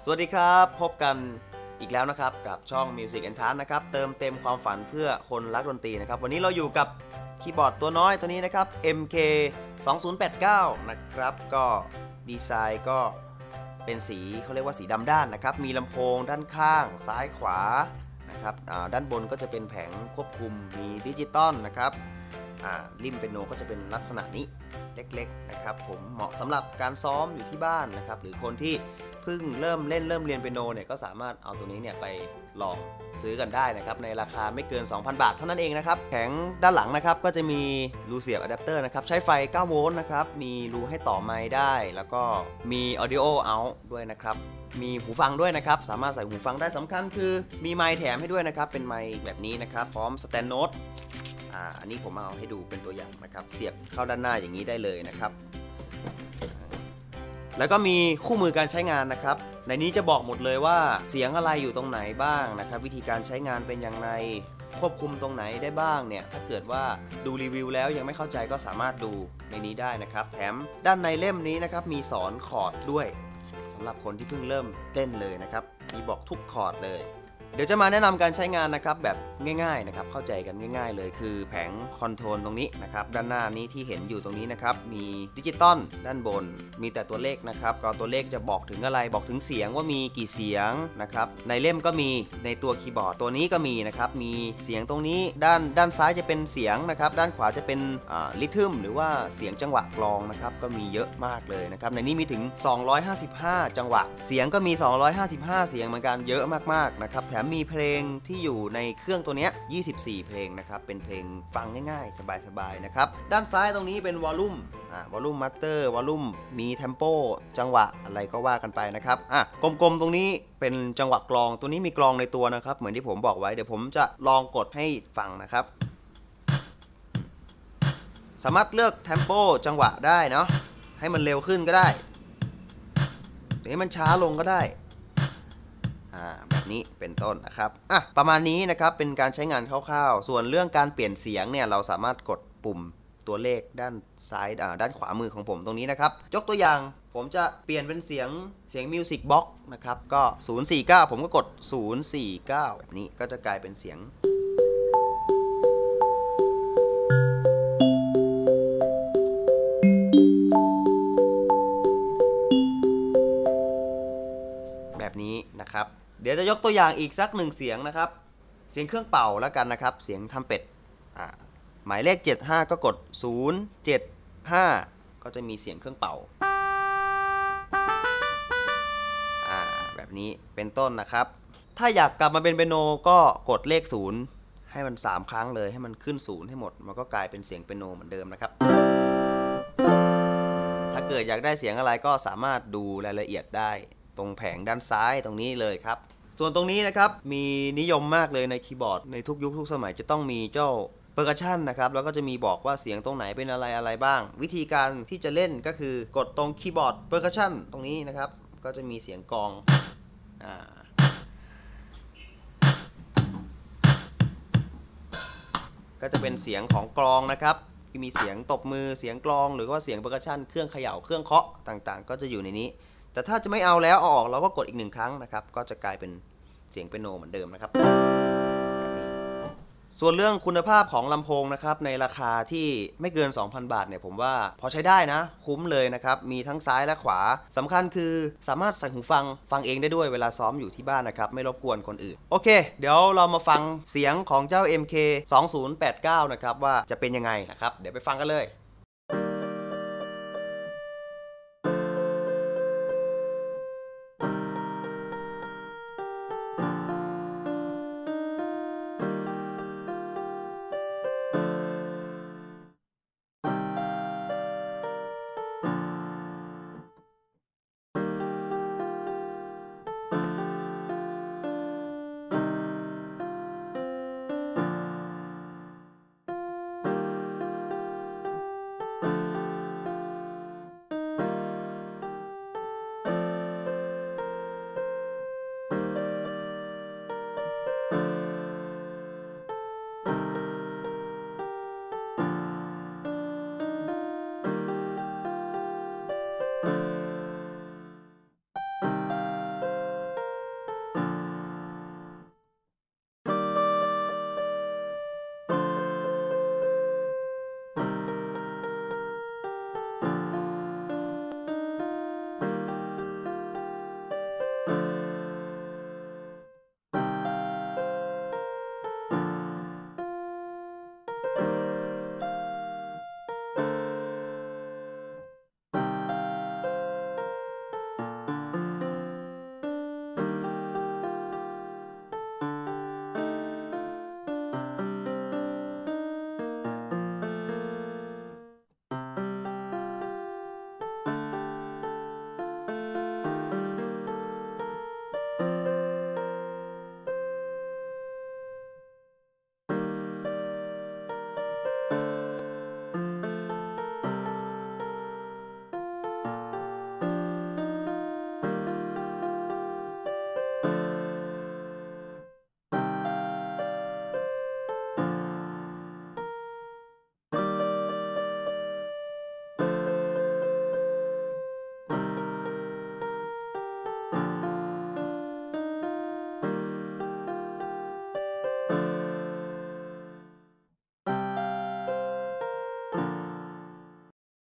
สวัสดีครับพบกันอีกแล้วนะครับกับช่อง Music and Task นะครับเติมเต็มความฝันเพื่อคนรักดนตรีนะครับวันนี้เราอยู่กับคีย์บอร์ดตัวน้อยตัวนี้นะครับ MK 2089นะครับก็ดีไซน์ก็เป็นสีเขาเรียกว่าสีดำด้านนะครับมีลำโพงด้านข้างซ้ายขวานะครับด้านบนก็จะเป็นแผงควบคุมมีดิจิตอลนะครับริมเปียโนก็จะเป็นลักษณะนี้เล็กๆนะครับผมเหมาะสำหรับการซ้อมอยู่ที่บ้านนะครับหรือคนที่เพิ่งเริ่มเรียนเปียโนเนี่ยก็สามารถเอาตัวนี้เนี่ยไปลองซื้อกันได้นะครับในราคาไม่เกิน 2,000 บาทเท่านั้นเองนะครับแผงด้านหลังนะครับก็จะมีรูเสียบอะแดปเตอร์นะครับใช้ไฟ9โวลต์นะครับมีรูให้ต่อไมค์ได้แล้วก็มี Audio Out ด้วยนะครับมีหูฟังด้วยนะครับสามารถใส่หูฟังได้สำคัญคือมีไมค์แถมให้ด้วยนะครับเป็นไมค์แบบนี้นะครับพร้อมสแตนด์โน้ตอันนี้ผมเอาให้ดูเป็นตัวอย่างนะครับเสียบเข้าด้านหน้าอย่างนี้ได้เลยนะครับแล้วก็มีคู่มือการใช้งานนะครับในนี้จะบอกหมดเลยว่าเสียงอะไรอยู่ตรงไหนบ้างนะครับวิธีการใช้งานเป็นอย่างไรควบคุมตรงไหนได้บ้างเนี่ยถ้าเกิดว่าดูรีวิวแล้วยังไม่เข้าใจก็สามารถดูในนี้ได้นะครับแถมด้านในเล่มนี้นะครับมีสอนคอร์ดด้วยสำหรับคนที่เพิ่งเริ่มเล่นเลยนะครับมีบอกทุกคอร์ดเลยเดี๋ยวจะมาแนะนำการใช้งานนะครับแบบง่ายๆนะครับเข้าใจกันง่ายๆเลยคือแผงคอนโทรลตรงนี้นะครับด้านหน้านี้ที่เห็นอยู่ตรงนี้นะครับมีดิจิตอลด้านบนมีแต่ตัวเลขนะครับก็ตัวเลขจะบอกถึงอะไรบอกถึงเสียงว่ามีกี่เสียงนะครับในเล่มก็มีในตัวคีย์บอร์ดตัวนี้ก็มีนะครับมีเสียงตรงนี้ด้านซ้ายจะเป็นเสียงนะครับด้านขวาจะเป็นริทึมหรือว่าเสียงจังหวะกลองนะครับก็มีเยอะมากเลยนะครับในนี้มีถึง255จังหวะเสียงก็มี255เสียงเหมือนกันเยอะมากๆนะครับแถมมีเพลงที่อยู่ในเครื่องตัวนี้24เพลงนะครับเป็นเพลงฟังง่ายๆสบายๆนะครับด้านซ้ายตรงนี้เป็นวอลลุ่มมาสเตอร์วอลลุ่มมีเทมโปจังหวะอะไรก็ว่ากันไปนะครับกลมๆตรงนี้เป็นจังหวะกลองตัวนี้มีกลองในตัวนะครับเหมือนที่ผมบอกไว้เดี๋ยวผมจะลองกดให้ฟังนะครับสามารถเลือกเทมโปจังหวะได้เนาะให้มันเร็วขึ้นก็ได้หรือให้มันช้าลงก็ได้แบบนี้เป็นต้นนะครับประมาณนี้นะครับเป็นการใช้งานคร่าวๆส่วนเรื่องการเปลี่ยนเสียงเนี่ยเราสามารถกดปุ่มตัวเลขด้านซ้ายด้านขวามือของผมตรงนี้นะครับยกตัวอย่างผมจะเปลี่ยนเป็นเสียงมิวสิกบ็อกซ์นะครับก็049ผมก็กด049แบบนี้ก็จะกลายเป็นเสียงแบบนี้นะครับเดี๋ยวจะยกตัวอย่างอีกสักหนึ่งเสียงนะครับเสียงเครื่องเป่าแล้วกันนะครับเสียงทำเป็ดหมายเลข75ก็กด075ก็จะมีเสียงเครื่องเป่าแบบนี้เป็นต้นนะครับถ้าอยากกลับมาเป็นเปียโนก็กดเลข0ให้มัน3ครั้งเลยให้มันขึ้น0ให้หมดมันก็กลายเป็นเสียงเปียโนเหมือนเดิมนะครับถ้าเกิดอยากได้เสียงอะไรก็สามารถดูรายละเอียดได้ตรงแผงด้านซ้ายตรงนี้เลยครับส่วนตรงนี้นะครับมีนิยมมากเลยในคีย์บอร์ดในทุกยุคทุกสมัยจะต้องมีเจ้าเปอร์คัชชันนะครับแล้วก็จะมีบอกว่าเสียงตรงไหนเป็นอะไรบ้างวิธีการที่จะเล่นก็คือกดตรงคีย์บอร์ดเปอร์คัชชันตรงนี้นะครับก็จะมีเสียงกลองก็จะเป็นเสียงของกลองนะครับมีเสียงตบมือเสียงกลองหรือว่าเสียงเปอร์คัชชันเครื่องเขย่าเครื่องเคาะต่างๆก็จะอยู่ในนี้แต่ถ้าจะไม่เอาแล้วเอาออกเราก็กดอีก1ครั้งนะครับก็จะกลายเป็นเสียงเปียโนเหมือนเดิมนะครับส่วนเรื่องคุณภาพของลำโพงนะครับในราคาที่ไม่เกิน 2,000 บาทเนี่ยผมว่าพอใช้ได้นะคุ้มเลยนะครับมีทั้งซ้ายและขวาสำคัญคือสามารถใส่หูฟังเองได้ด้วยเวลาซ้อมอยู่ที่บ้านนะครับไม่รบกวนคนอื่นโอเคเดี๋ยวเรามาฟังเสียงของเจ้า MK 2089นะครับว่าจะเป็นยังไงนะครับเดี๋ยวไปฟังกันเลย